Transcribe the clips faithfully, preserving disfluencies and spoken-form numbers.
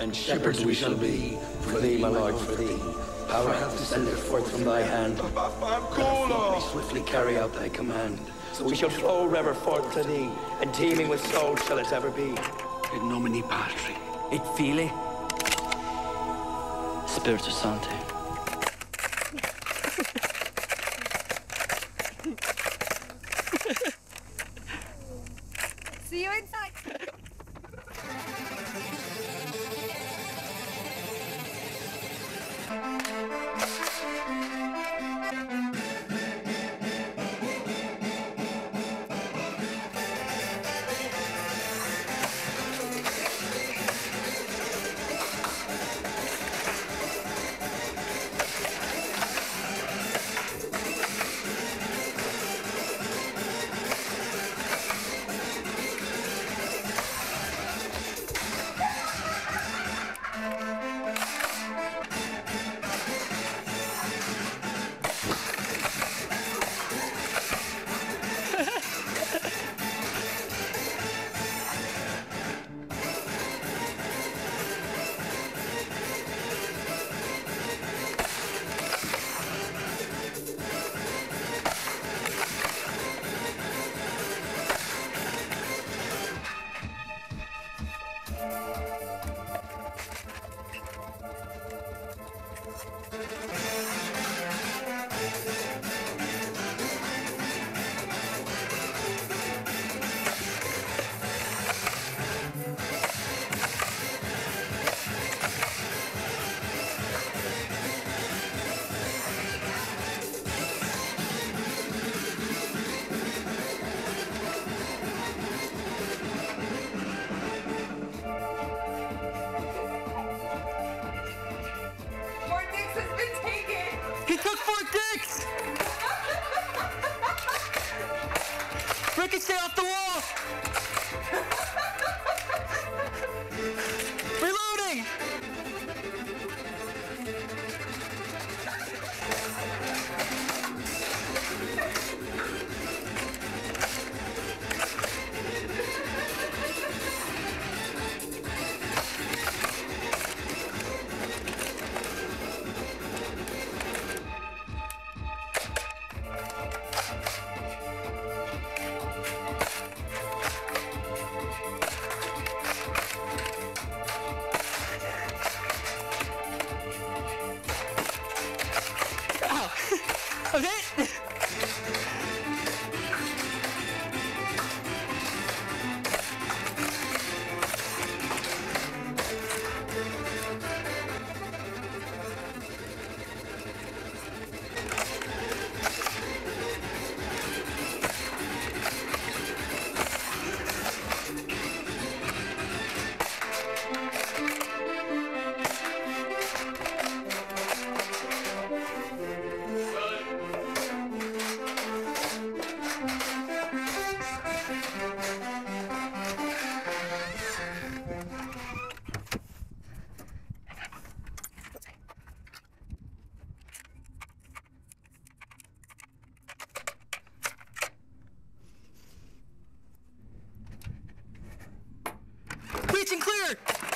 And shepherds we shall be, for thee, my lord, for thee. Power hath descended forth from thy hand. Let me swiftly carry out thy command. So we shall flow ever forth to thee, and teeming with souls shall it ever be. In nomine Patri. Et Filii. Spiritus Sancti. See you inside. Ricochet off the wall! Reloading! Okay. Reach and clear!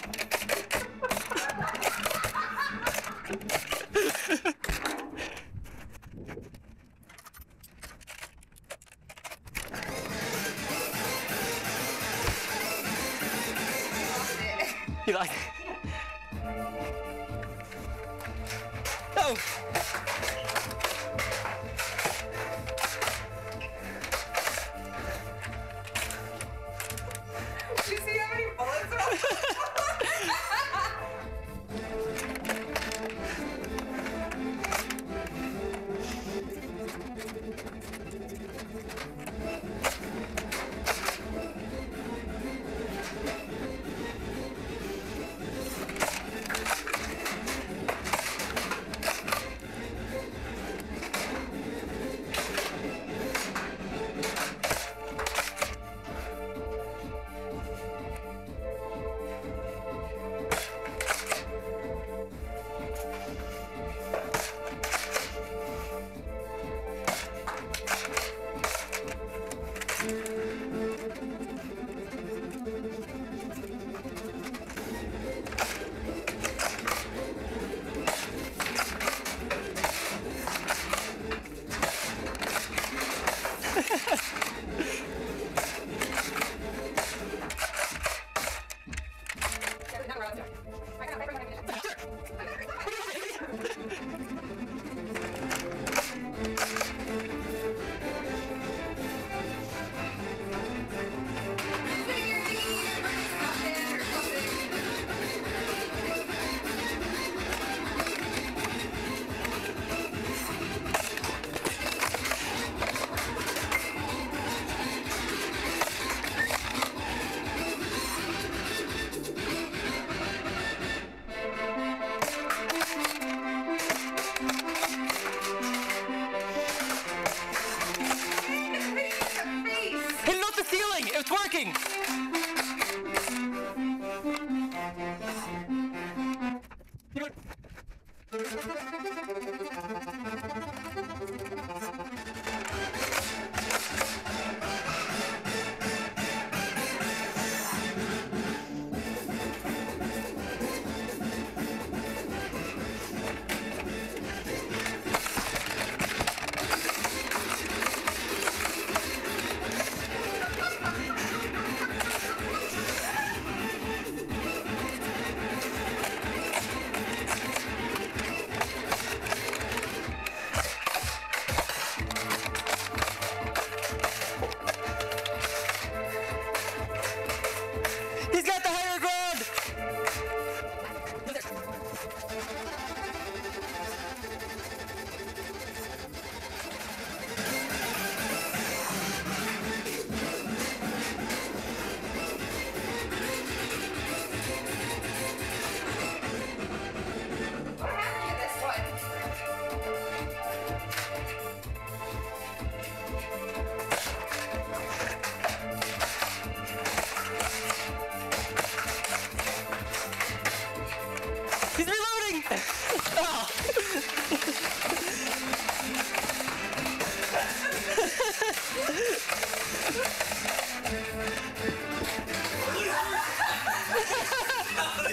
You like it? Oh! Did you see how many bullets are?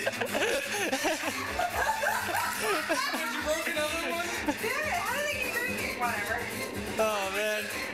you broke another one? Damn it, how did they keep drinking? Whatever. Oh man.